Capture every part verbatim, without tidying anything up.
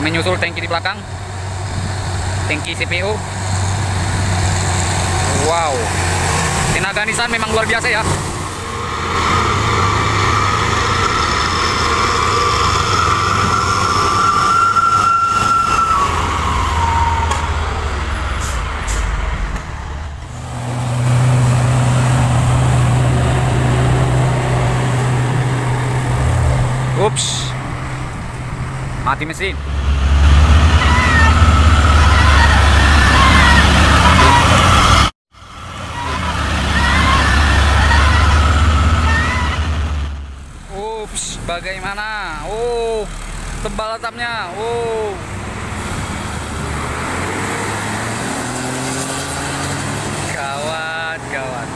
menyusul tangki di belakang, tangki C P U. Wow, tenaga Nissan memang luar biasa ya. Ups, mati mesin. Ups, bagaimana? Oh, tebal atapnya. Oh, gawat, gawat.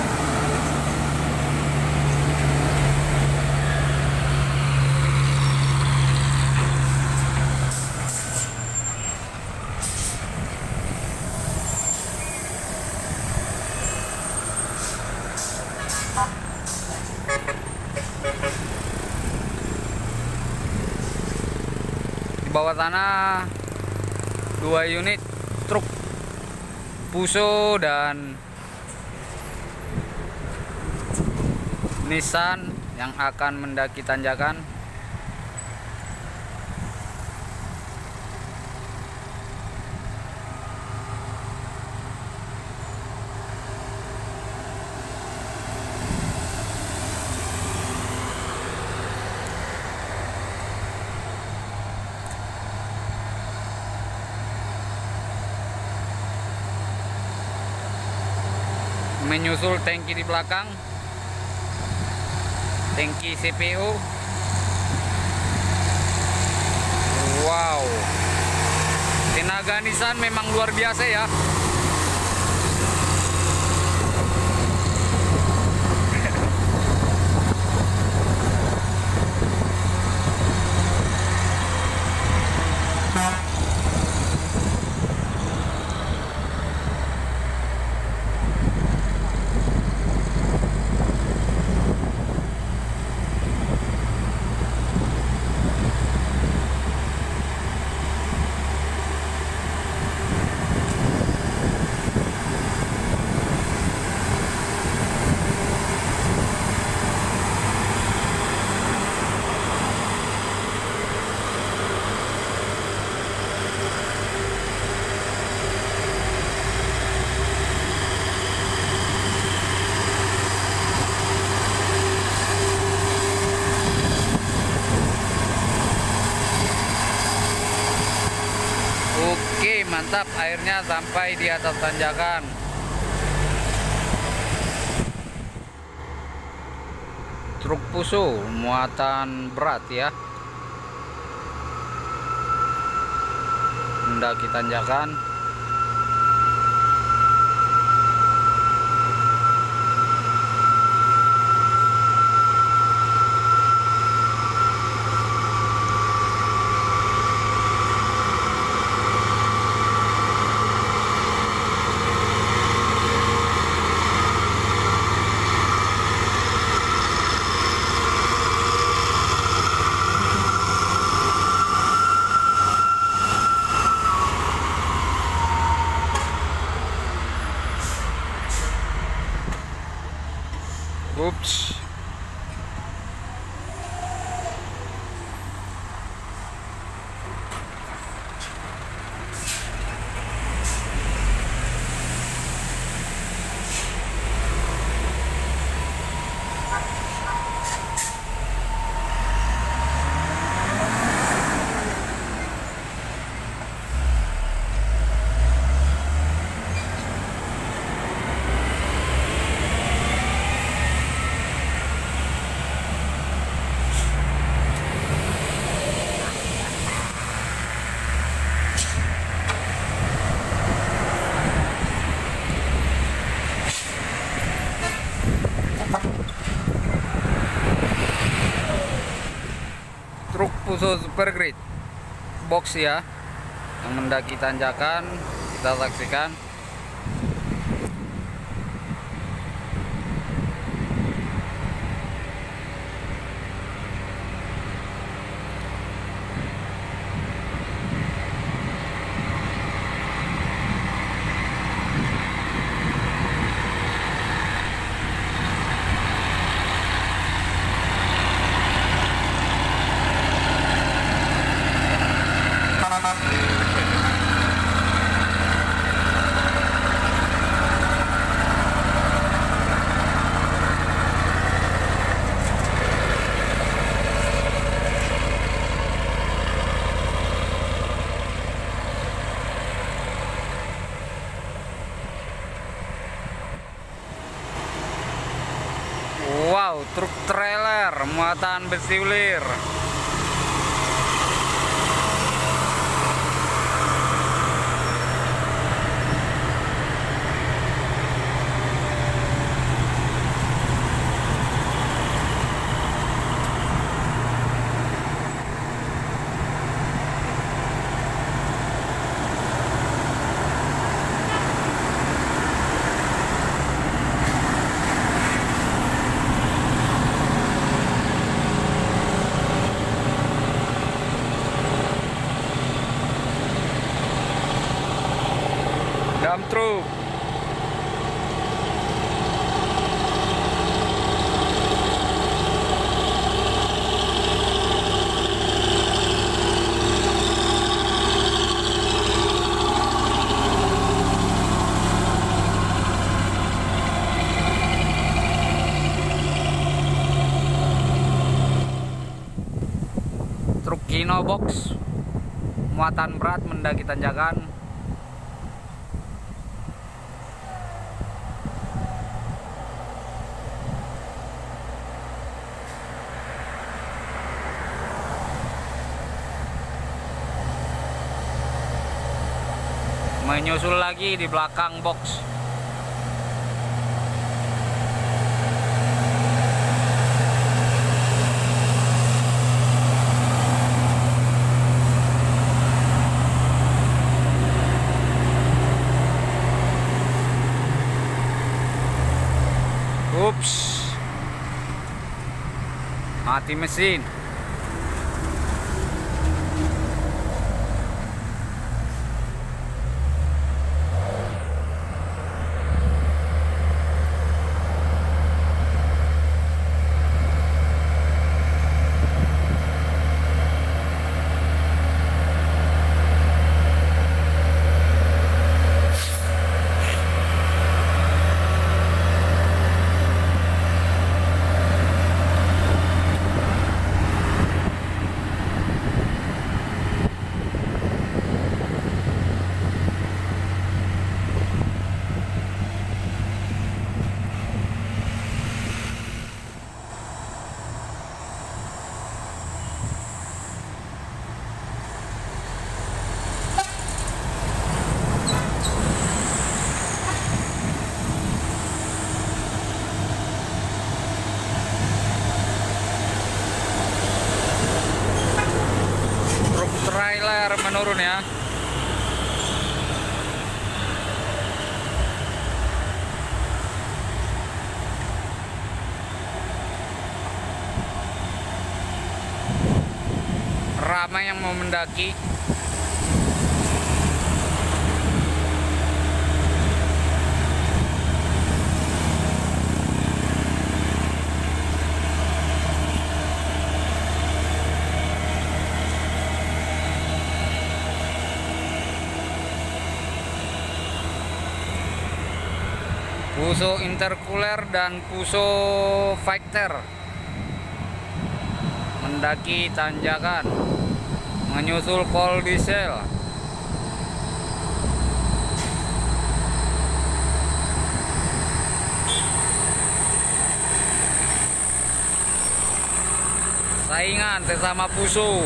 Di bawah tanah dua unit truk Fuso dan Nissan yang akan mendaki tanjakan. Menyusul tangki di belakang, tangki C P U. Wow, tenaga Nissan memang luar biasa ya. Oke, mantap, airnya sampai di atas tanjakan. Truk Fuso muatan berat ya, mendaki tanjakan. Ups. Truk Fuso Super Grade box ya, yang mendaki tanjakan. Kita saksikan. truk trailer muatan besi ulir. Dump truk. Truk Kino box muatan berat mendaki tanjakan. Menyusul lagi di belakang box. Ups, mati mesin. Trailer menurun ya. Ramai yang mau mendaki. Puso intercooler dan Puso Fighter mendaki tanjakan, menyusul kol diesel. Saingan sesama Puso.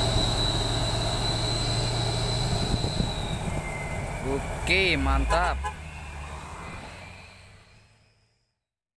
Oke, mantap.